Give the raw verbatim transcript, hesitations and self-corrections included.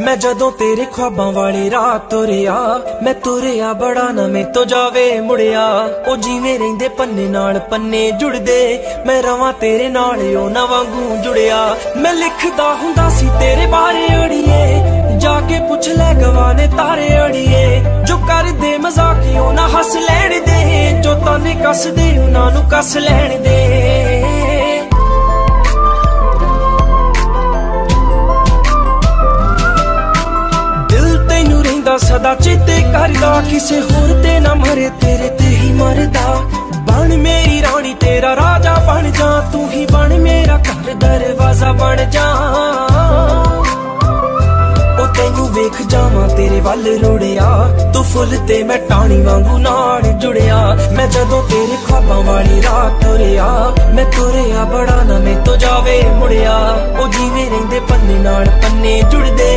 मैं जदों तेरे ख्वाबां वाली राह तुरिया, मैं तुरिया बड़ा ना मैं तो जावे मुड़िया। ओ जिवें रहिंदे पन्ने नाल पन्ने जुड़दे, मैं रवां तेरे नाल ओ ना वांगू जुड़िया। मैं लिखदा हुंदा सी तेरे बारे अड़िए, जाके पुछ ले गवाने तारे अड़िए। जो कर दे मजाक ओ ना हस लैण दे, जो ताने कस दे उन्हां नूं कस लैण दे। सदा चेते करदा, किसे होर ते ना मरे तेरे ते ही मरदा। बन मेरी रानी तेरा राजा बन जा, तू ही बन मेरा घर दरवाजा बन जा। ओ तेनू वेख जावां तेरे वल रुड़िया, तू फुल ते मैं टाणी वांगू नाल जुड़िया। मैं जदों तेरे ख्वाबां वाली राह तुरिया, मैं तुरिया बड़ा ना मैं तो जावे मुड़िया। ओ जिवें रहिंदे पन्ने नाल पन्ने जुड़दे,